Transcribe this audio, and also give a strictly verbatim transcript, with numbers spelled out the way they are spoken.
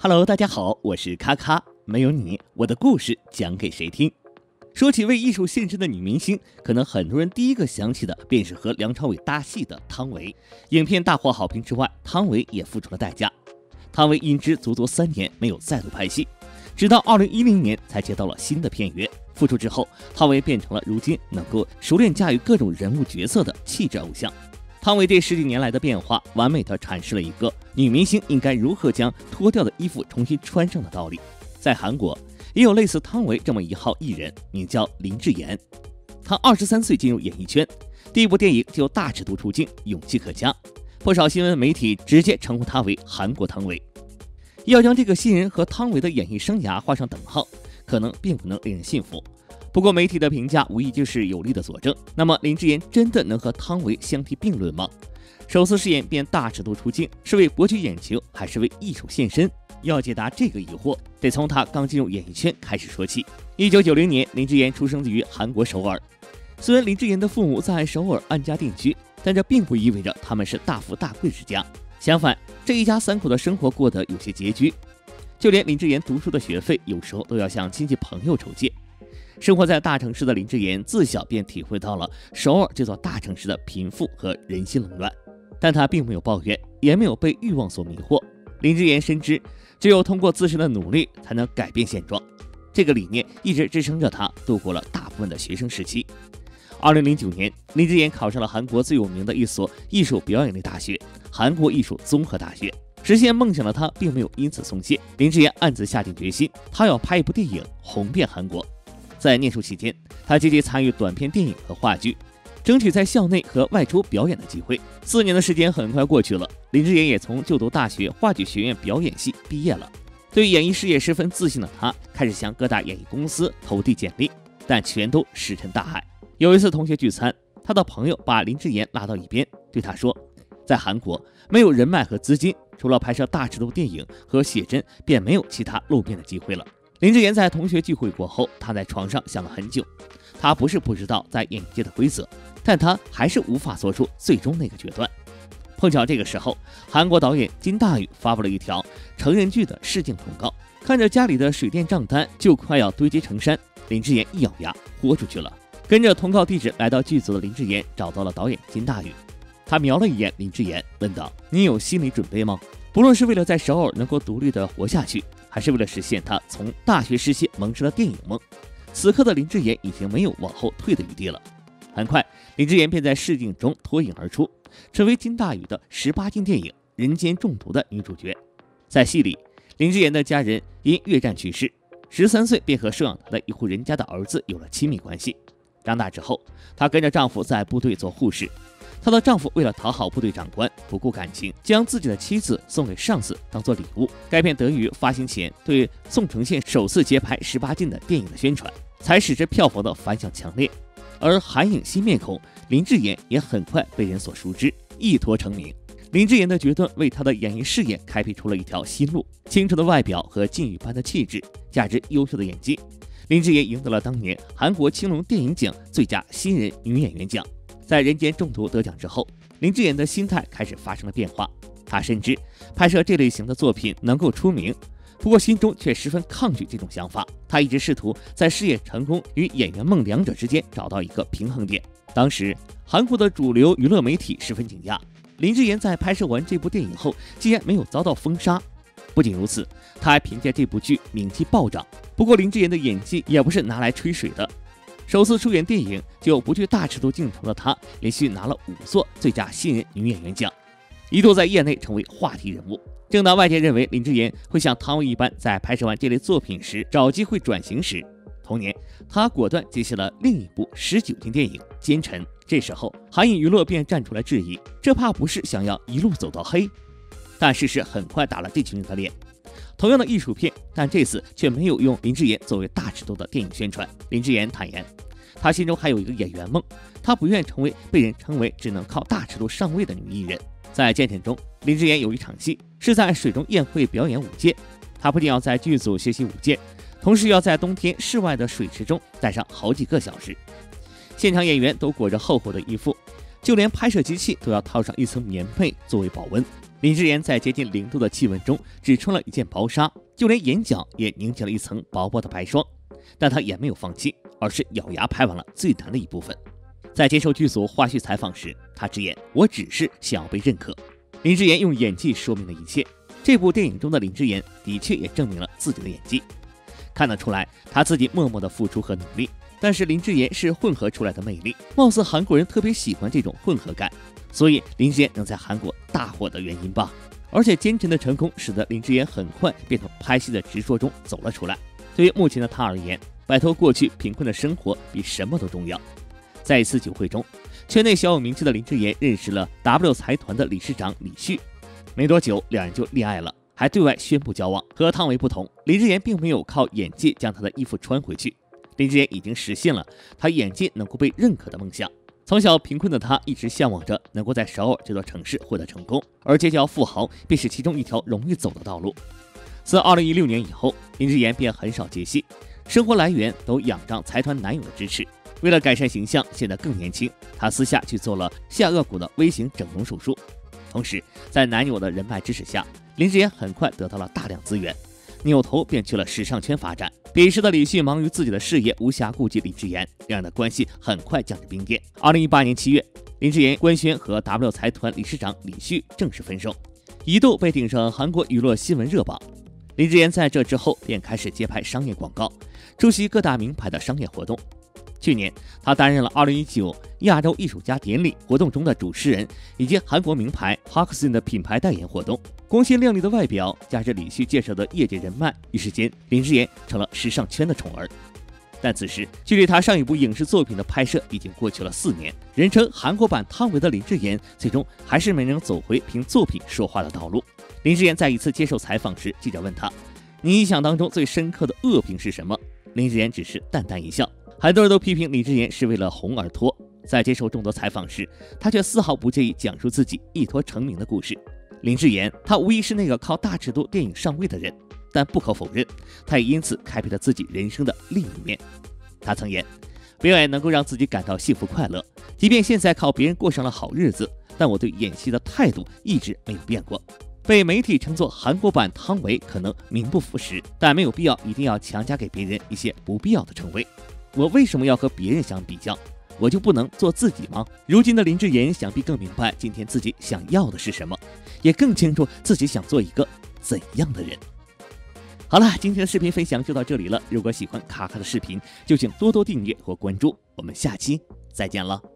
Hello， 大家好，我是咔咔，没有你，我的故事讲给谁听？说起为艺术献身的女明星，可能很多人第一个想起的便是和梁朝伟搭戏的汤唯。影片大获好评之外，汤唯也付出了代价。汤唯因之足足三年没有再度拍戏，直到二零一零年才接到了新的片约。复出之后，汤唯变成了如今能够熟练驾驭各种人物角色的气质偶像。汤唯这十几年来的变化，完美地阐释了一个女明星应该如何将脱掉的衣服重新穿上的道理。在韩国，也有类似汤唯这么一号艺人，名叫林志妍。她二十三岁进入演艺圈，第一部电影就大尺度出镜，勇气可嘉。不少新闻媒体直接称呼她为韩国汤唯。要将这个新人和汤唯的演艺生涯画上等号，可能并不能令人信服。不过媒体的评价无疑就是有力的佐证。那么林志妍真的能和汤唯相提并论吗？首次饰演便大尺度出镜，是为博取眼球，还是为艺术献身？要解答这个疑惑，得从她刚进入演艺圈开始说起。一九九零年，林志妍出生于韩国首尔。虽然林志妍的父母在首尔安家定居，但这并不意味着他们是大富大贵之家。相反，这一家三口的生活过得有些拮据，就连林志妍读书的学费，有时候都要向亲戚朋友筹借。生活在大城市的林志妍自小便体会到了首尔这座大城市的贫富和人心垄断，但她并没有抱怨，也没有被欲望所迷惑。林志妍深知，只有通过自身的努力才能改变现状，这个理念一直支撑着她度过了大部分的学生时期。二零零九年，林志妍考上了韩国最有名的一所艺术表演类大学——韩国艺术综合大学。实现梦想的她并没有因此松懈，林志妍暗自下定决心，她要拍一部电影红遍韩国。在念书期间，他积极参与短片电影和话剧，争取在校内和外出表演的机会。四年的时间很快过去了，林志妍也从就读大学话剧学院表演系毕业了。对演艺事业十分自信的他，开始向各大演艺公司投递简历，但全都石沉大海。有一次同学聚餐，他的朋友把林志妍拉到一边，对他说，在韩国没有人脉和资金，除了拍摄大尺度电影和写真，便没有其他露面的机会了。林志妍在同学聚会过后，她在床上想了很久。她不是不知道在演艺界的规则，但她还是无法做出最终那个决断。碰巧这个时候，韩国导演金大宇发布了一条成人剧的试镜通告。看着家里的水电账单就快要堆积成山，林志妍一咬牙豁出去了。跟着通告地址来到剧组的林志妍找到了导演金大宇，他瞄了一眼林志妍，问道：“你有心理准备吗？不论是为了在首尔能够独立的活下去，还是为了实现他从大学时期萌生的电影梦，此刻的林志妍已经没有往后退的余地了。”很快，林志妍便在试镜中脱颖而出，成为金大宇的十八禁电影《人间中毒》的女主角。在戏里，林志妍的家人因越战去世，十三岁便和收养她的一户人家的儿子有了亲密关系。长大之后，她跟着丈夫在部队做护士。她的丈夫为了讨好部队长官，不顾感情，将自己的妻子送给上司当做礼物。该片得益于发行前对宋承宪首次接拍十八禁的电影的宣传，才使之票房的反响强烈。而韩影新面孔林志妍也很快被人所熟知，一脱成名。林志妍的决断为她的演艺事业开辟出了一条新路。清澈的外表和禁欲般的气质，加之优秀的演技，林志妍赢得了当年韩国青龙电影奖最佳新人女演员奖。在《人间中毒》得奖之后，林志妍的心态开始发生了变化。她深知拍摄这类型的作品能够出名，不过心中却十分抗拒这种想法。她一直试图在事业成功与演员梦两者之间找到一个平衡点。当时，韩国的主流娱乐媒体十分惊讶，林志妍在拍摄完这部电影后，竟然没有遭到封杀。不仅如此，她还凭借这部剧名气暴涨。不过，林志妍的演技也不是拿来吹水的。首次出演电影就不惧大尺度镜头的她，连续拿了五座最佳新人女演员奖，一度在业内成为话题人物。正当外界认为林志妍会像汤唯一般在拍摄完这类作品时找机会转型时，同年她果断接下了另一部十九禁电影《奸臣》。这时候韩影娱乐便站出来质疑，这怕不是想要一路走到黑？但事实很快打了这群人的脸。同样的艺术片，但这次却没有用林志妍作为大尺度的电影宣传。林志妍坦言，她心中还有一个演员梦，她不愿成为被人称为只能靠大尺度上位的女艺人。在《奸臣》中，林志妍有一场戏是在水中宴会表演舞剑，她不仅要在剧组学习舞剑，同时要在冬天室外的水池中待上好几个小时。现场演员都裹着厚厚的衣服， 就连拍摄机器都要套上一层棉被作为保温。林志妍在接近零度的气温中只穿了一件薄纱，就连眼角也凝结了一层薄薄的白霜，但她也没有放弃，而是咬牙拍完了最难的一部分。在接受剧组花絮采访时，她直言：“我只是想要被认可。”林志妍用演技说明了一切。这部电影中的林志妍的确也证明了自己的演技，看得出来她自己默默的付出和努力。但是林志妍是混合出来的魅力，貌似韩国人特别喜欢这种混合感，所以林志妍能在韩国大火的原因吧。而且坚持的成功使得林志妍很快便从拍戏的执着中走了出来。对于目前的她而言，摆脱过去贫困的生活比什么都重要。在一次酒会中，圈内小有名气的林志妍认识了 W 财团的理事长李旭，没多久两人就恋爱了，还对外宣布交往。和汤唯不同，林志妍并没有靠演技将她的衣服穿回去，林志妍已经实现了她演技能够被认可的梦想。从小贫困的她一直向往着能够在首尔这座城市获得成功，而结交富豪便是其中一条容易走的道路。自二零一六年以后，林志妍便很少接戏，生活来源都仰仗财团男友的支持。为了改善形象，显得更年轻，她私下去做了下颚骨的微型整容手术。同时，在男友的人脉支持下，林志妍很快得到了大量资源，扭头便去了时尚圈发展。彼时的李旭忙于自己的事业，无暇顾及林志妍，两人的关系很快降至冰点。二零一八年七月，林志妍官宣和 W 财团理事长李旭正式分手，一度被顶上韩国娱乐新闻热榜。林志妍在这之后便开始接拍商业广告，出席各大名牌的商业活动。去年，他担任了二零一九亚洲艺术家典礼活动中的主持人，以及韩国名牌 Haksin 的品牌代言活动。光鲜亮丽的外表加之李旭介绍的业界人脉，一时间林志妍成了时尚圈的宠儿。但此时，距离他上一部影视作品的拍摄已经过去了四年，人称韩国版汤唯的林志妍，最终还是没能走回凭作品说话的道路。林志妍在一次接受采访时，记者问他：“你印象当中最深刻的恶评是什么？”林志妍只是淡淡一笑。很多人都批评林志妍是为了红而脱，在接受众多采访时，她却丝毫不介意讲述自己一脱成名的故事。林志妍，她无疑是那个靠大尺度电影上位的人，但不可否认，她也因此开辟了自己人生的另一面。她曾言，表演能够让自己感到幸福快乐，即便现在靠别人过上了好日子，但我对演戏的态度一直没有变过。被媒体称作韩国版汤唯可能名不副实，但没有必要一定要强加给别人一些不必要的称谓。我为什么要和别人相比较？我就不能做自己吗？如今的林志妍想必更明白今天自己想要的是什么，也更清楚自己想做一个怎样的人。好了，今天的视频分享就到这里了。如果喜欢卡卡的视频，就请多多订阅和关注。我们下期再见了。